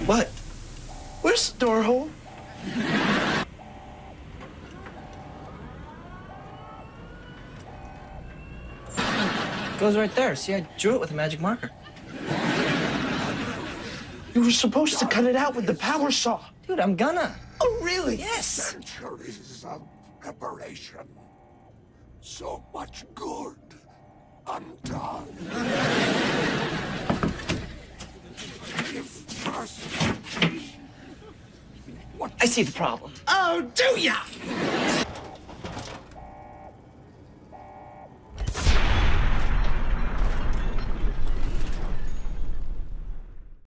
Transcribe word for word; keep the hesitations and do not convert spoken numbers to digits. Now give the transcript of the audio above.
What? Where's the door hole? Goes right there. See, I drew it with a magic marker. You were supposed to cut it out with the power saw. Dude, I'm gonna. Oh, really? Yes. Centuries of preparation. So much good undone. If first... What? I see the problem. Oh, do ya?